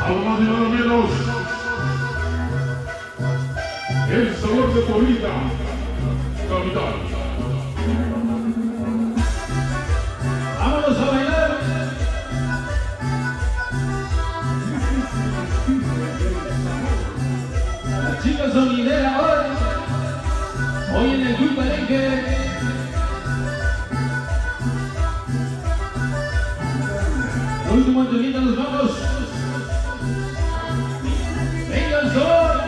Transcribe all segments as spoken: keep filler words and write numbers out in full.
Nada más y nada menos. El sabor de tu vida, capital. Vámonos a bailar. Las chicas sonideras hoy, hoy en el Club Palenque. El último entrevista nos vamos. Venga el sol.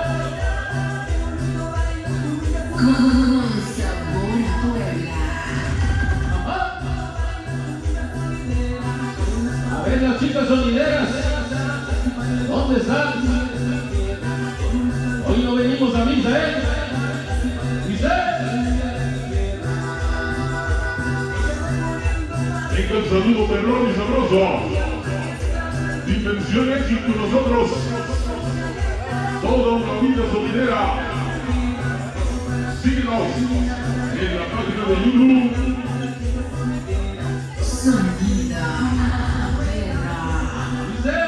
Con sabor a Puebla. Ajá. A ver las chicas sonideras, ¿dónde están? Hoy no venimos a misa, ¿eh? ¿Dice? Venga el saludo perrón y sabroso. Dimensión éxito con nosotros. Toda una vida solidera. Síguenos en la página de YouTube. Sonido Perra. ¿Dice?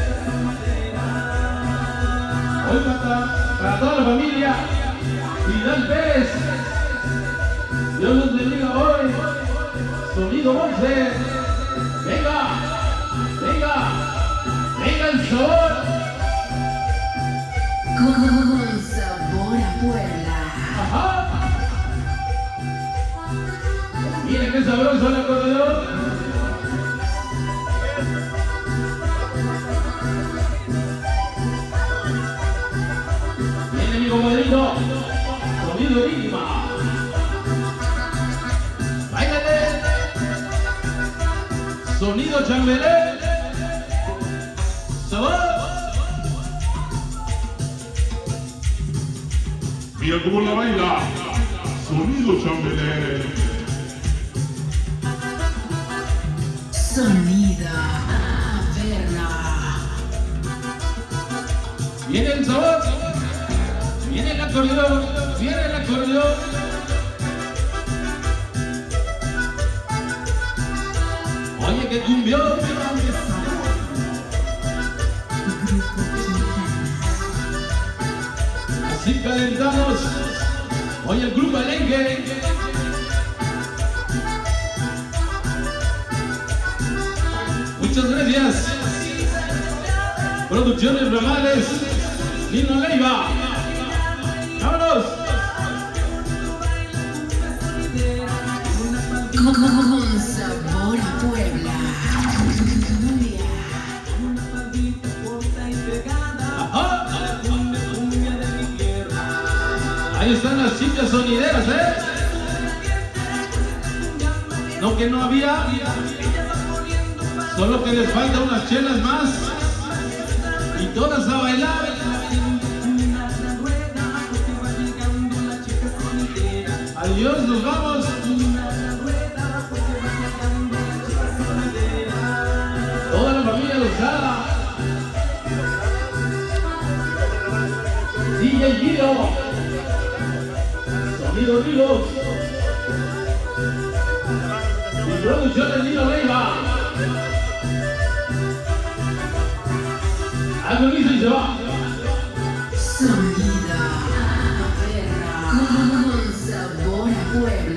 Hoy para, para toda la familia. Vidal Pérez. Dios los bendiga hoy. Sonido Monse. Venga. Venga. Venga el sabor. Con sabor a Puebla. Ajá. Miren qué sabroso el acordeón. Viene mi compadrito. Sonido Enigma. Báilate. Sonido Chambelé. Sabor. Mira cómo la baila. Sonido Chambelé. Sonido Perra. Viene el sabor. Viene el acordeón. Viene el acordeón. Oye, que cumbión. Así calentamos. Hoy el Club Palenque. Muchas gracias. Producciones Ramales. Lino Leiva. ¡Vámonos! Con sabor a Puebla. Ajá. Ahí están las chicas sonideras, ¿eh? No que no había. Solo que les falta unas chelas más. Y todas a bailar. Adiós, nos vamos. Toda la familia Lozada. D J Guido. Sonido Ríos. Y producciones Lino Leiva. Algo listo y se va. Sonido Perra. Con sabor a Puebla.